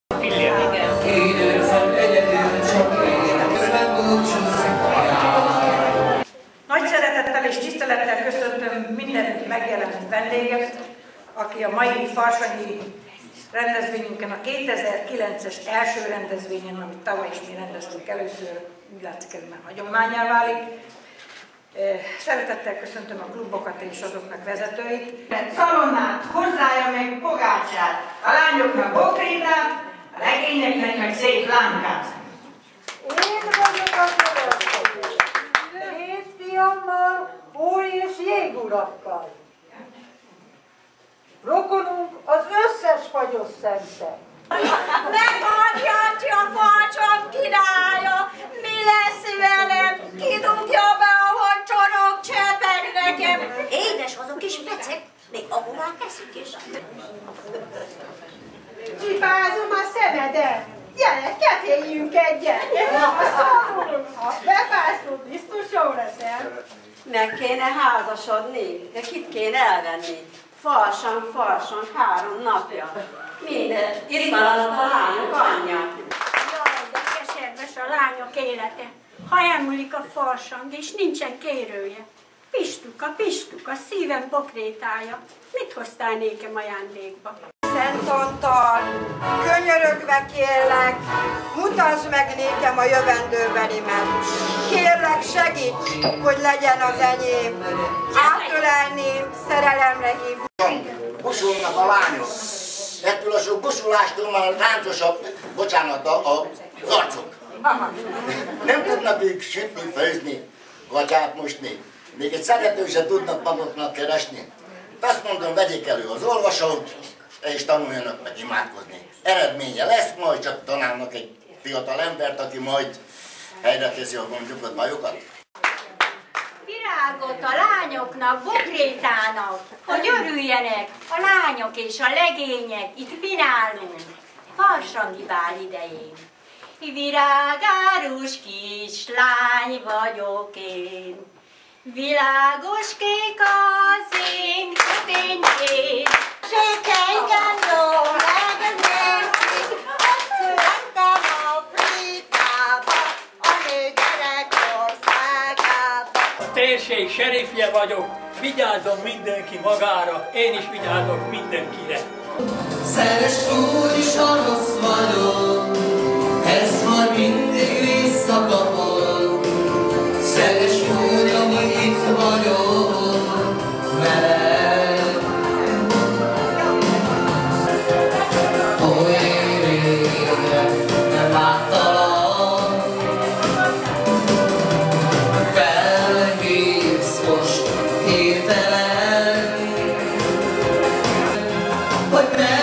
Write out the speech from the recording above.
Nagy szeretettel és tisztelettel köszöntöm minden megjelent vendéget, aki a mai farsanyi rendezvényünkön, a 2009-es első rendezvényen, amit tavaly is mi rendeztünk először, úgy látszik, ez már hagyománnyá válik. Szeretettel köszöntöm a klubokat és azoknak vezetőit. Szalonnát, hozzája meg pogácsát, a lányoknak bokrétát, a legényeknek meg szép lánkát. Én vagyok a következő. Én fiammal, úr és jégurakkal. Rokonunk az összes fagyos szente. Meghallgatja a farcsom királya, mi lesz velem, kidugja be, ahogy csorog csepeg nekem. Édes az a kis pecek, még ahová keszük is. Csipázom a szemedet. Gyere, keféljünk egyet. Ha bepászol, biztos jó leszel. Meg kéne házasodni, de kit kéne elvenni? Farsan, 3 napja. Minden. Itt maradott a lányok anyja. Jaj, de keserves a lányok élete. Ha elmúlik a farsang, és nincsen kérője. Pistuka, szívem pokrétája. Mit hoztál nékem ajándékba? Szent Antal, könyörögve kérlek, mutasd meg nékem a jövendőbelimet. Kérlek, segíts, hogy legyen az enyém. Átölelném, szerelemre hív. Busulnak a lányok. Ettől a sok busulástól már ráncosabb, bocsánat, az arcok. Nem tudnak ők sütni, főzni, gatyát mosni. Még egy szerető sem tudnak maguknak keresni. Azt mondom, vegyék elő az olvasót, és tanuljanak meg imádkozni. Eredménye lesz, majd csak tanálnak egy fiatal embert, aki majd helyre teszi a gondjukat, bajokat. Virágot a lányoknak, bokrétának, hogy örüljenek a lányok és a legények, itt pinálunk, farsangi bál idején. Virágárus kislány vagyok én, világos kék az én köpényém, sékenyken megnézni, ott születtem a Frikába, a nőgyerek országába. A térség serifje vagyok, vigyázzon mindenki magára, én is vigyázok mindenkire. Szeres úr is a rossz vagyok, ez majd mindig visszakapol. Szeres úr, hogy itt vagyok veled. Oly régen nem láttalak, felhívsz most hirtelen, hogy